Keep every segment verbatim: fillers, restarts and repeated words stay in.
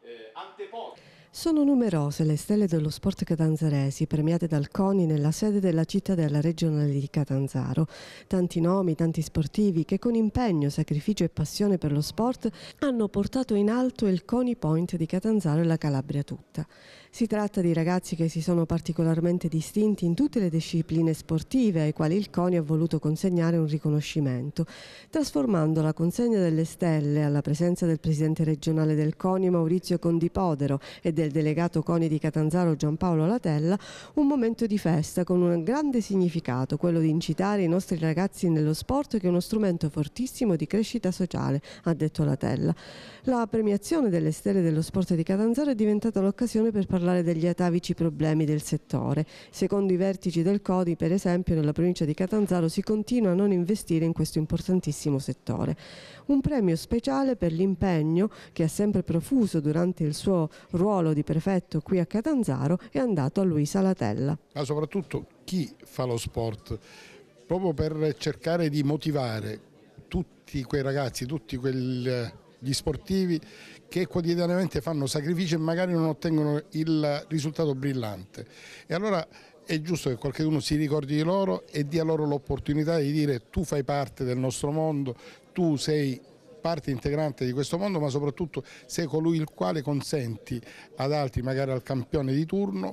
eh, anteposto. Sono numerose le stelle dello sport catanzaresi premiate dal CONI nella sede della cittadella regionale di Catanzaro. Tanti nomi, tanti sportivi che con impegno, sacrificio e passione per lo sport hanno portato in alto il CONI Point di Catanzaro e la Calabria tutta. Si tratta di ragazzi che si sono particolarmente distinti in tutte le discipline sportive ai quali il CONI ha voluto consegnare un riconoscimento, trasformando la consegna delle stelle alla presenza del presidente regionale del CONI Maurizio Condipodero e del delegato CONI di Catanzaro Giampaolo Latella, un momento di festa con un grande significato, quello di incitare i nostri ragazzi nello sport, che è uno strumento fortissimo di crescita sociale, ha detto Latella. La premiazione delle stelle dello sport di Catanzaro è diventata l'occasione per parlare degli atavici problemi del settore. Secondo i vertici del CONI, per esempio, nella provincia di Catanzaro si continua a non investire in questo importantissimo settore. Un premio speciale per l'impegno che ha sempre profuso durante il suo ruolo di prefetto qui a Catanzaro è andato a Luisa Latella. Ma soprattutto chi fa lo sport, proprio per cercare di motivare tutti quei ragazzi, tutti quegli sportivi che quotidianamente fanno sacrifici e magari non ottengono il risultato brillante. E allora è giusto che qualcuno si ricordi di loro e dia loro l'opportunità di dire: tu fai parte del nostro mondo, tu sei parte integrante di questo mondo, ma soprattutto sei colui il quale consenti ad altri, magari al campione di turno,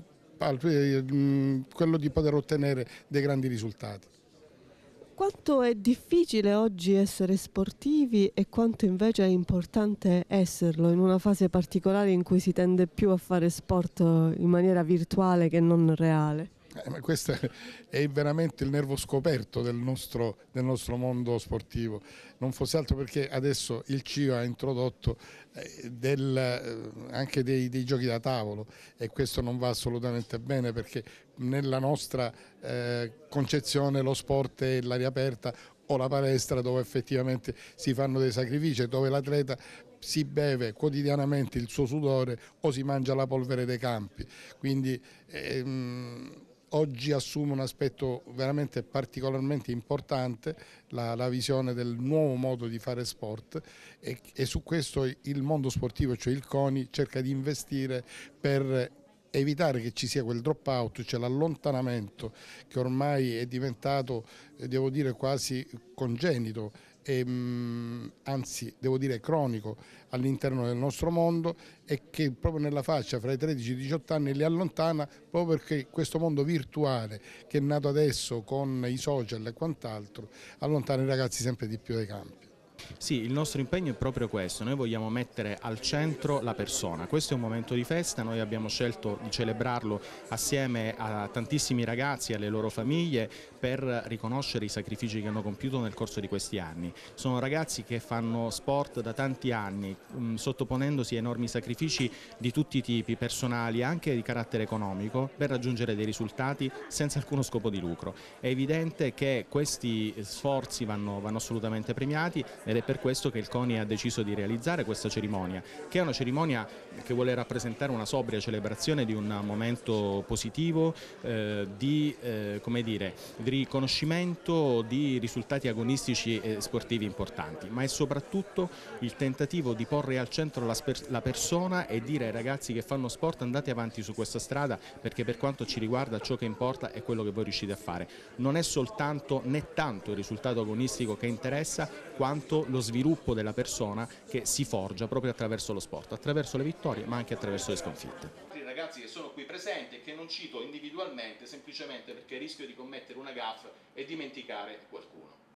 quello di poter ottenere dei grandi risultati. Quanto è difficile oggi essere sportivi e quanto invece è importante esserlo in una fase particolare in cui si tende più a fare sport in maniera virtuale che non reale? Eh, ma questo è veramente il nervo scoperto del nostro, del nostro mondo sportivo, non fosse altro perché adesso il C I O ha introdotto eh, del, eh, anche dei, dei giochi da tavolo, e questo non va assolutamente bene, perché nella nostra eh, concezione lo sport è l'aria aperta o la palestra, dove effettivamente si fanno dei sacrifici, dove l'atleta si beve quotidianamente il suo sudore o si mangia la polvere dei campi. Quindi ehm, oggi assume un aspetto veramente particolarmente importante la, la visione del nuovo modo di fare sport, e, e su questo il mondo sportivo, cioè il CONI, cerca di investire per evitare che ci sia quel drop out, cioè l'allontanamento che ormai è diventato, devo dire, quasi congenito e mh, anzi devo dire cronico all'interno del nostro mondo, e che proprio nella fascia fra i tredici e i diciotto anni li allontana, proprio perché questo mondo virtuale che è nato adesso con i social e quant'altro allontana i ragazzi sempre di più dai campi. Sì, il nostro impegno è proprio questo, noi vogliamo mettere al centro la persona. Questo è un momento di festa, noi abbiamo scelto di celebrarlo assieme a tantissimi ragazzi e alle loro famiglie per riconoscere i sacrifici che hanno compiuto nel corso di questi anni. Sono ragazzi che fanno sport da tanti anni, mh, sottoponendosi a enormi sacrifici di tutti i tipi, personali e anche di carattere economico, per raggiungere dei risultati senza alcuno scopo di lucro. È evidente che questi sforzi vanno, vanno assolutamente premiati, ed è per questo che il CONI ha deciso di realizzare questa cerimonia, che è una cerimonia che vuole rappresentare una sobria celebrazione di un momento positivo, eh, di, eh, come dire, di riconoscimento di risultati agonistici e sportivi importanti, ma è soprattutto il tentativo di porre al centro la, la persona e dire ai ragazzi che fanno sport: andate avanti su questa strada, perché per quanto ci riguarda ciò che importa è quello che voi riuscite a fare. Non è soltanto né tanto il risultato agonistico che interessa, quanto lo sviluppo della persona che si forgia proprio attraverso lo sport, attraverso le vittorie ma anche attraverso le sconfitte. I ragazzi che sono qui presenti e che non cito individualmente semplicemente perché rischio di commettere una gaffe e dimenticare qualcuno.